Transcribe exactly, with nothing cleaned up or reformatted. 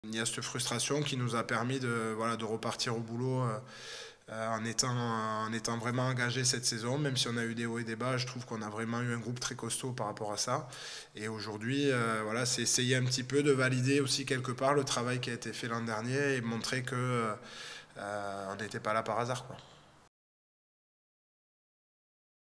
Il y a cette frustration qui nous a permis de, voilà, de repartir au boulot euh, euh, en étant, en étant vraiment engagé cette saison. Même si on a eu des hauts et des bas, je trouve qu'on a vraiment eu un groupe très costaud par rapport à ça. Et aujourd'hui, euh, voilà, c'est essayer un petit peu de valider aussi quelque part le travail qui a été fait l'an dernier et montrer que euh, on n'était pas là par hasard, quoi.